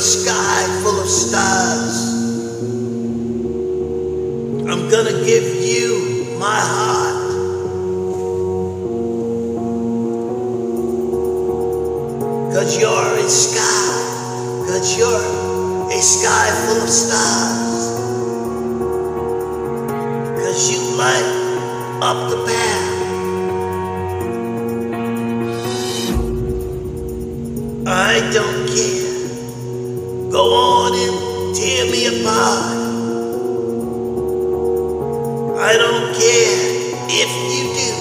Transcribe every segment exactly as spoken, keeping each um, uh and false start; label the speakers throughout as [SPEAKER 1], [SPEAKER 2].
[SPEAKER 1] sky full of stars. I'm gonna give you my heart. Cause you're a sky, cause you're a sky full of stars. Cause you light up the path. I don't care. Go on and tear me apart. I don't care if you do.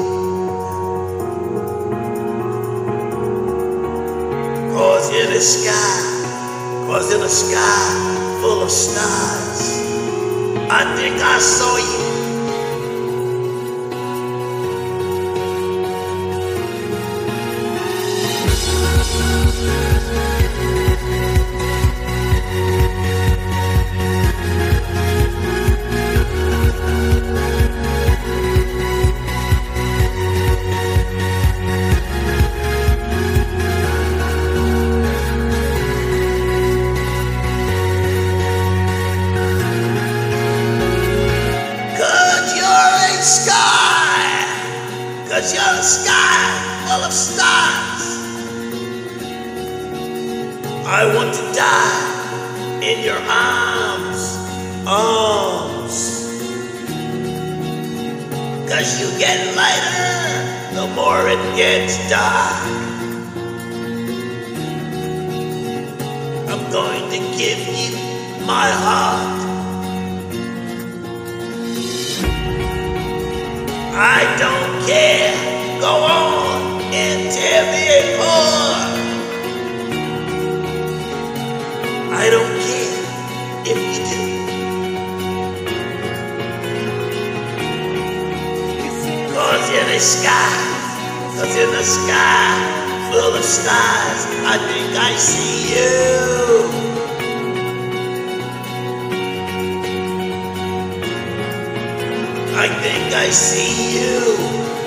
[SPEAKER 1] Cause in the sky, cause in the sky full of stars, I think I saw you. Cause you're a sky full of stars. I want to die in your arms, arms. Cause you get lighter the more it gets dark. I'm going to give you my heart. I don't care, go on and tear me apart. I don't care if you do. Cause in the sky, cause in the sky full of stars, I think I see you. I think I see you.